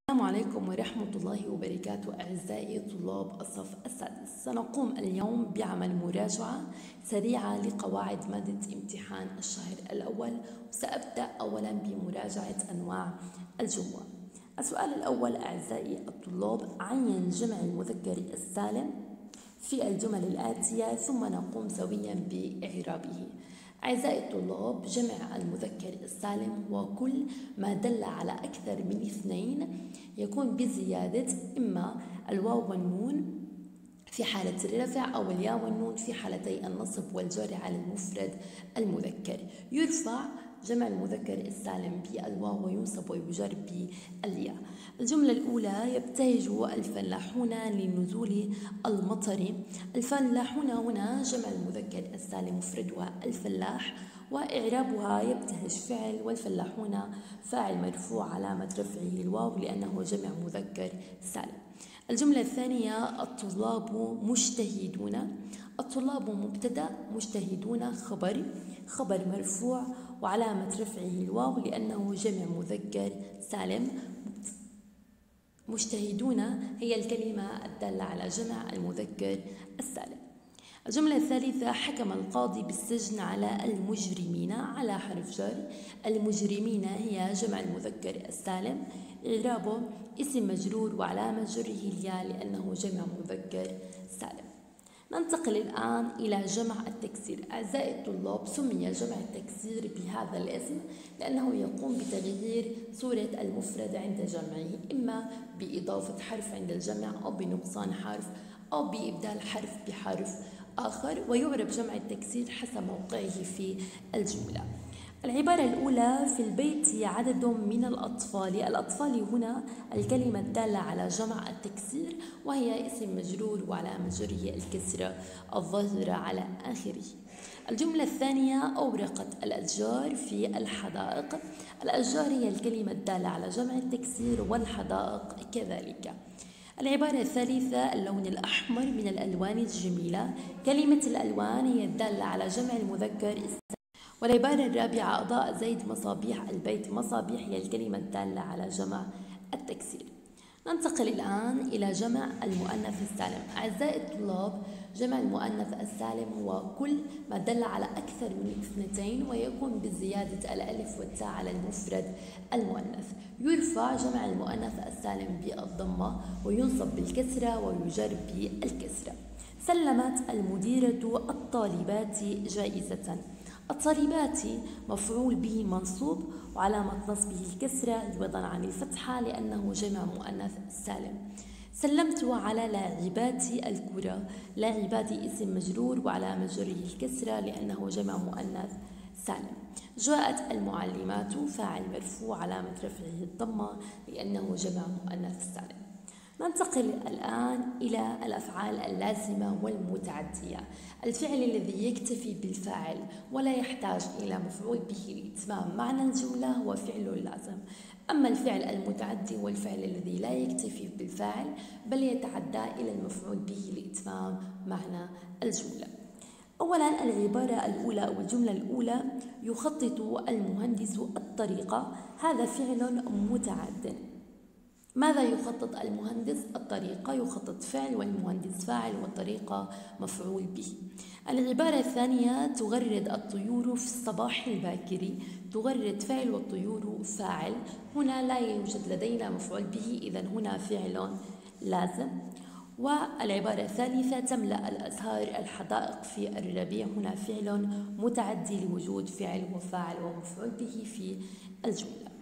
السلام عليكم ورحمة الله وبركاته أعزائي طلاب الصف السادس. سنقوم اليوم بعمل مراجعة سريعة لقواعد مادة امتحان الشهر الأول، وسأبدأ أولا بمراجعة أنواع الجمل. السؤال الأول أعزائي الطلاب: عين جمع المذكر السالم في الجمل الآتية ثم نقوم سويا بإعرابه. أعزائي الطلاب، جمع المذكر السالم هو كل ما دل على أكثر من اثنين يكون بزيادة إما الواو والنون في حالة الرفع أو الياء والنون في حالتي النصب والجر على المفرد المذكر. يرفع جمع المذكر السالم بالواو وينصب ويجر بالياء. الجملة الأولى: يبتهج الفلاحون لنزول المطر. الفلاحون هنا جمع المذكر السالم مفردها الفلاح، وإعرابها: يبتهج فعل والفلاحون فاعل مرفوع علامة رفعه الواو لأنه جمع مذكر سالم. الجملة الثانية: الطلاب مجتهدون. الطلاب مبتدأ، مجتهدون خبر مرفوع وعلامة رفعه الواو لأنه جمع مذكر سالم. مجتهدون هي الكلمة الدالة على جمع المذكر السالم. الجملة الثالثة: حكم القاضي بالسجن على المجرمين على حرف جر. المجرمين هي جمع المذكر السالم، إعرابه: اسم مجرور وعلامة جره الياء لأنه جمع مذكر سالم. ننتقل الآن إلى جمع التكسير. أعزائي الطلاب، سمي جمع التكسير بهذا الاسم لأنه يقوم بتغيير صورة المفرد عند جمعه، إما بإضافة حرف عند الجمع أو بنقصان حرف أو بإبدال حرف بحرف آخر، ويعرب جمع التكسير حسب موقعه في الجملة. العبارة الأولى: في البيت عدد من الأطفال. الأطفال هنا الكلمة الدالة على جمع التكسير، وهي اسم مجرور وعلامة جره الكسرة الظاهرة على آخره. الجملة الثانية: أورقت الأشجار في الحدائق. الأشجار هي الكلمة الدالة على جمع التكسير والحدائق كذلك. العبارة الثالثة: اللون الأحمر من الألوان الجميلة. كلمة الألوان هي الدالة على جمع المذكر السالم. والعبارة الرابعة: أضاء زيد مصابيح البيت. مصابيح هي الكلمة الدالة على جمع التكسير. ننتقل الآن إلى جمع المؤنث السالم. أعزائي الطلاب، جمع المؤنث السالم هو كل ما دل على أكثر من اثنتين ويكون بزيادة الألف والتاء على المفرد المؤنث. يرفع جمع المؤنث السالم بالضمة وينصب بالكسرة ويجر بالكسرة. سلمت المديرة الطالبات جائزة. الطالبات مفعول به منصوب وعلامة نصبه الكسرة عوضا عن الفتحة لأنه جمع مؤنث سالم. سلمت على لاعبات الكرة. لاعبات اسم مجرور وعلامة جره الكسرة لأنه جمع مؤنث سالم. جاءت المعلمات فاعل مرفوع علامة رفعه الضمة لأنه جمع مؤنث سالم. ننتقل الآن إلى الأفعال اللازمة والمتعدية. الفعل الذي يكتفي بالفاعل ولا يحتاج إلى مفعول به لإتمام معنى الجملة هو فعل لازم. أما الفعل المتعدي هو الفعل الذي لا يكتفي بالفاعل بل يتعدى إلى المفعول به لإتمام معنى الجملة. أولا، العبارة الأولى أو الجملة الأولى: يخطط المهندس الطريق. هذا فعل متعد. ماذا يخطط المهندس؟ الطريقة. يخطط فعل والمهندس فاعل والطريقة مفعول به. العبارة الثانية: تغرد الطيور في الصباح الباكر. تغرد فعل والطيور فاعل. هنا لا يوجد لدينا مفعول به، إذن هنا فعل لازم. والعبارة الثالثة: تملأ الأزهار الحدائق في الربيع. هنا فعل متعدي لوجود فعل وفاعل ومفعول به في الجملة.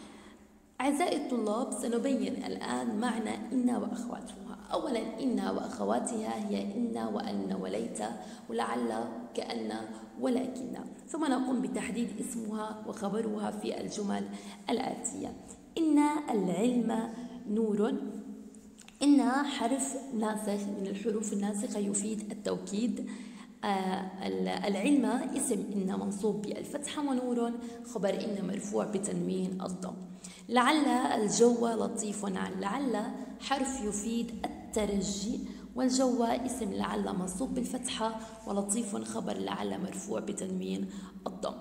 أعزائي الطلاب، سنبين الآن معنى إن وأخواتها. أولا، إن وأخواتها هي إن وأن وليت ولعل كأن ولكن، ثم نقوم بتحديد اسمها وخبرها في الجمل الآتية. إن العلم نور. إن حرف ناسخ من الحروف الناسخة يفيد التوكيد. العلم اسم إن منصوب بالفتحة، ونور خبر إن مرفوع بتنوين الضم. لعل الجو لطيف. لعل حرف يفيد الترجي، والجو اسم لعل منصوب بالفتحة، ولطيف خبر لعل مرفوع بتنوين الضم.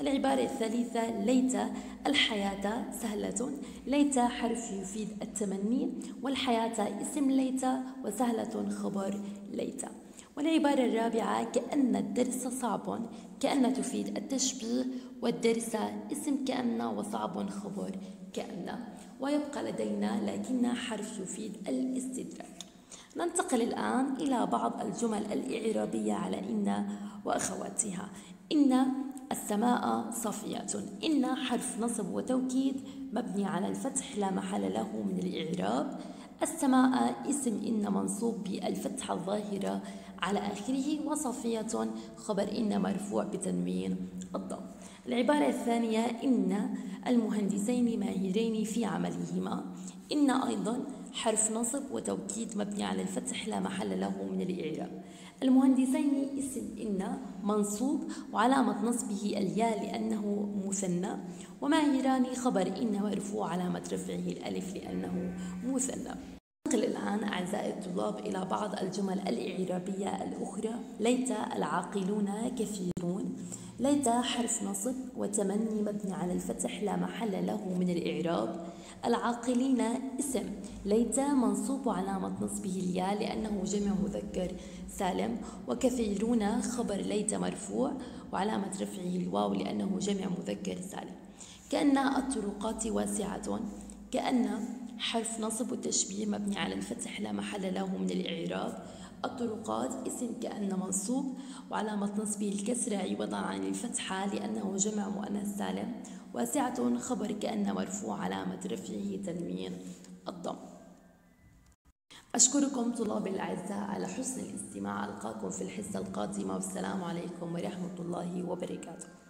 العبارة الثالثة ليت الحياة سهلة. ليت حرف يفيد التمني، والحياة اسم ليت، وسهلة خبر ليت. والعبارة الرابعة كأن الدرس صعب. كأن تفيد التشبيه، والدرس اسم كأن، وصعب خبر كأن. ويبقى لدينا لكن حرف يفيد الاستدراك. ننتقل الآن إلى بعض الجمل الإعرابية على إن وأخواتها. إن السماء صافية. إن حرف نصب وتوكيد مبني على الفتح لا محل له من الإعراب. السماء اسم إن منصوب بالفتحة الظاهرة على آخره، وصافية خبر إن مرفوع بتنوين الضم. العبارة الثانية إن المهندسين ماهرين في عملهما. إن أيضا حرف نصب وتوكيد مبني على الفتح لا محل له من الإعراب. المهندسين اسم إن منصوب وعلامة نصبه الياء لأنه مثنى، وماهران خبر إن مرفوع علامة رفعه الألف لأنه مثنى. ننتقل الآن أعزائي الطلاب إلى بعض الجمل الإعرابية الأخرى. ليت العاقلون كثيرون. ليت حرف نصب وتمني مبني على الفتح لا محل له من الإعراب. العاقلين اسم ليت منصوب وعلامة نصبه الياء لأنه جمع مذكر سالم. وكثيرون خبر ليت مرفوع وعلامة رفعه الواو لأنه جمع مذكر سالم. كأن الطرقات واسعة. كأن حرف نصب وتشبيه مبني على الفتح لا محل له من الإعراب. الطرقات اسم كأن منصوب وعلامة نصبه الكسر عوضا عن الفتحة لأنه جمع مؤنث سالم. واسعة خبر كأن مرفوع علامة رفعه تنوين الضم. أشكركم طلاب الأعزاء على حسن الاستماع. ألقاكم في الحصة القادمة، والسلام عليكم ورحمة الله وبركاته.